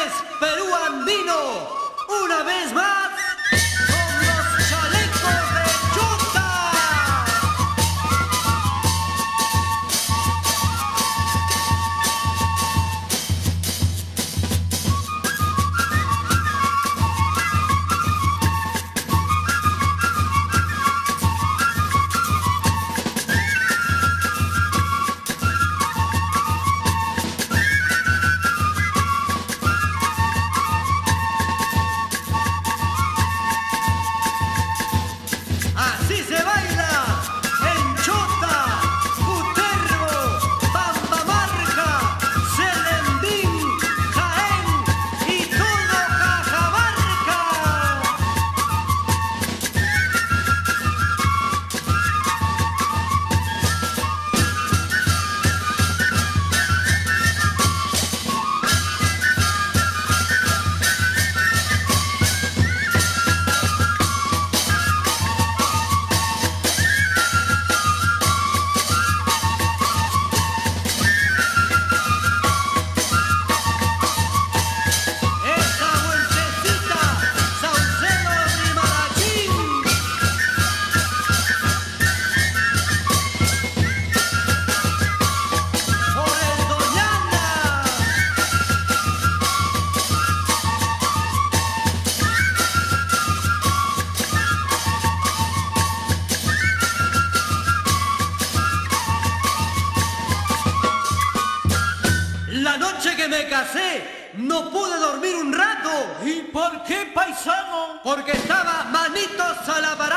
es Perú Andino, una vez más, con los chalecos de Chota. Así se baila en Chota, Cutervo, Pambamarca, Selendín, Jaén y todo Cajamarca. Esa vueltecita, Saucedo y Marachín. Por el Doñana. La noche que me casé, no pude dormir un rato. ¿Y por qué, paisano? Porque estaba manitos a la parada.